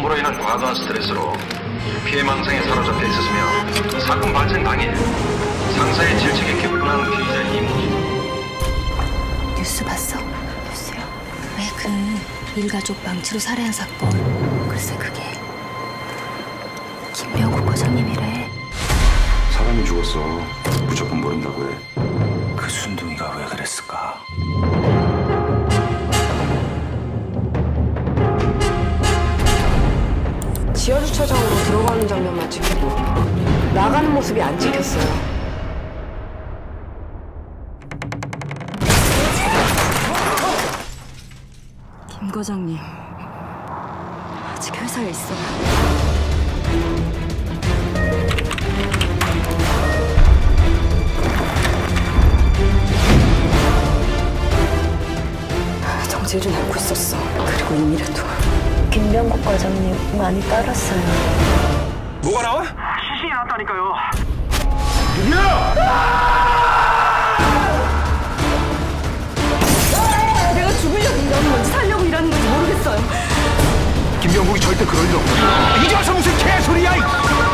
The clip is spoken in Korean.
업무로 인한 과도한 스트레스로 피해망상에 사로잡혀 있었으며 사건 발생 당일 상사의 질책에 격분한 피의자 이모니. 뉴스 봤어? 뉴스요? 왜 그 일가족 망치로 살해한 사건. 글쎄 그게 김명국 과장님이래. 사람이 죽었어. 무조건 모른다고 해. 그 순둥이가 왜 그랬을까? 지하주차장으로 들어가는 장면만 찍히고 나가는 모습이 안 찍혔어요. 김 과장님 아직 회사에 있어요. 정체를 알고 있었어. 그리고 이미라도 김명국 과장님 많이 따랐어요. 뭐가 나와? 시신이 나왔다니까요. 누구야? 내가 죽으려고 일하는 건지 살려고 일하는 건지 모르겠어요. 김명국이 절대 그럴 리 없어. 이제 와서 무슨 개소리야!